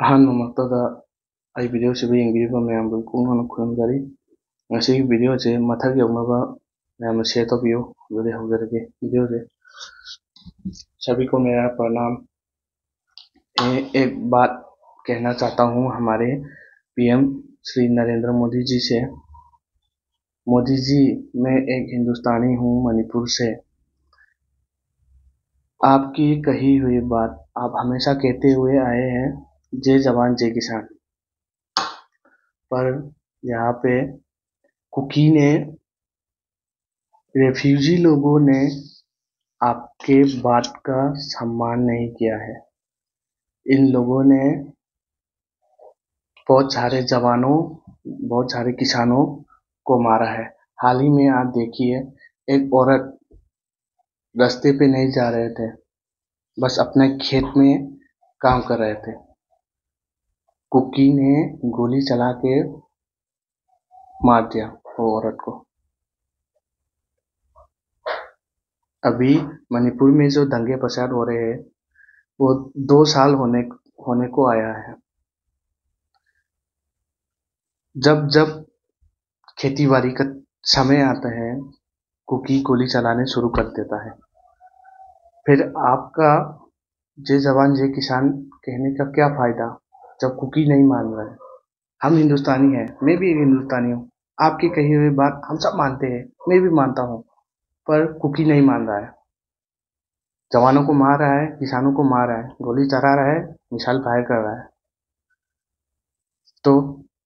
ꯑꯍꯥꯟꯕꯃꯛꯇꯗ ꯑꯩ ꯚꯤꯗꯤꯑꯣꯁꯤꯕꯨ ꯌꯦꯡꯕꯤꯔꯤꯕ ꯃꯌꯥꯝꯕꯨ ꯄꯨꯛꯅꯤꯡ ꯍꯟꯅ ꯈꯨꯔꯨꯝꯖꯔꯤ꯫ ꯉꯁꯤꯒꯤ ꯚꯤꯗꯤꯑꯣꯁꯦ ꯃꯊꯛ ꯌꯧꯅꯕ ꯃꯌꯥꯝꯅ शेयर तौबियो। अदुदि हौजरगे वीडियोसे। सभी को मेरा प्रणाम। एक बात कहना चाहता हूँ हमारे पीएम श्री नरेंद्र मोदी जी से। मोदी जी, मैं एक हिंदुस्तानी हूँ मणिपुर से। आपकी कही हुई बात आप हमेशा कहते हुए आए हैं, जय जवान जय किसान। पर यहाँ पे कुकी ने, रेफ्यूजी लोगों ने आपके बात का सम्मान नहीं किया है। इन लोगों ने बहुत सारे जवानों, बहुत सारे किसानों को मारा है। हाल ही में आप देखिए, एक औरत रास्ते पे नहीं जा रहे थे, बस अपने खेत में काम कर रहे थे। कुकी ने गोली चला के मार दिया वो औरत को। अभी मणिपुर में जो दंगे फसाद हो रहे हैं वो 2 साल होने को आया है। जब जब खेती बाड़ी का समय आता है, कुकी गोली चलाने शुरू कर देता है। फिर आपका जय जवान जय किसान कहने का क्या फायदा जब कुकी नहीं मान रहा है। हम हिंदुस्तानी हैं, मैं भी एक हिंदुस्तानी हूँ। आपकी कही हुई बात हम सब मानते हैं, मैं भी मानता हूँ, पर कुकी नहीं मान रहा है। जवानों को मार रहा है, किसानों को मार रहा है, गोली चला रहा है, मिसाइल फायर कर रहा है। तो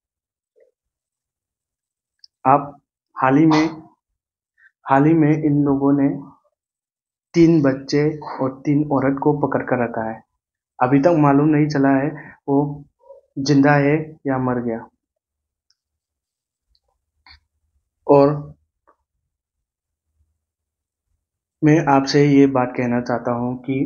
आप हाल ही में इन लोगों ने 3 बच्चे और 3 औरत को पकड़ कर रखा है। अभी तक मालूम नहीं चला है वो जिंदा है या मर गया। और मैं आपसे ये बात कहना चाहता हूँ कि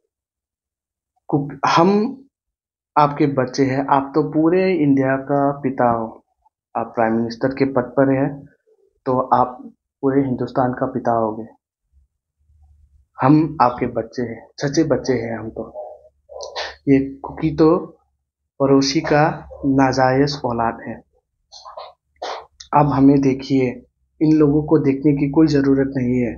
हम आपके बच्चे हैं। आप तो पूरे इंडिया का पिता हो। आप प्राइम मिनिस्टर के पद पर हैं, तो आप पूरे हिंदुस्तान का पिता होगे। हम आपके बच्चे हैं, सच्चे बच्चे हैं हम तो। ये कुकी तो पड़ोसी का नाजायज औलाद है। अब हमें देखिए, इन लोगों को देखने की कोई जरूरत नहीं है।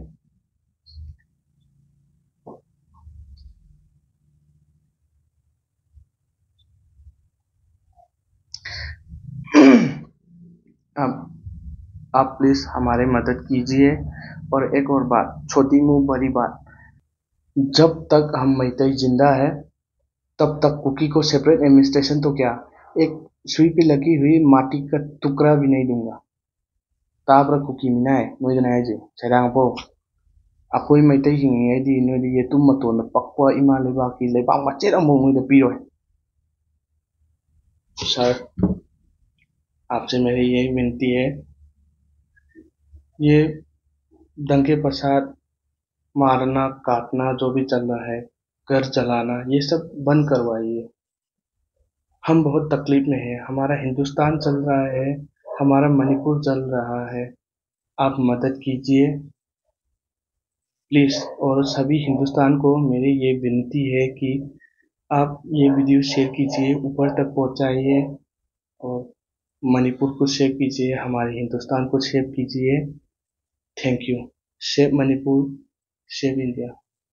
अब आप प्लीज हमारी मदद कीजिए। और एक और बात, छोटी मुंह बड़ी बात, जब तक हम मैतेई जिंदा है तब तक कुकी को सेपरेट एडमिनिस्ट्रेशन तो क्या, एक सुई पे लगी हुई माटी का टुकड़ा भी नहीं दूंगा। ताब्रा कुकी मिनाए नोइदना है जी छेदांग पो अकोई मैतेई हिंगीङैदि नोइदि येतुम मतोन पक्वा इमा लेबाकी लेबाक मचेत अमबो नोइदा पिरोय। सर, आपसे मेरी यही विनती है, ये दंगे फसाद, मारना काटना जो भी चल रहा है, घर जलाना, ये सब बंद करवाइए। हम बहुत तकलीफ में हैं। हमारा हिंदुस्तान चल रहा है, हमारा मणिपुर चल रहा है। आप मदद कीजिए प्लीज। और सभी हिंदुस्तान को मेरी ये विनती है कि आप ये वीडियो शेयर कीजिए, ऊपर तक पहुंचाइए और मणिपुर को शेयर कीजिए, हमारे हिंदुस्तान को शेयर कीजिए। Thank you. Save Manipur, save India.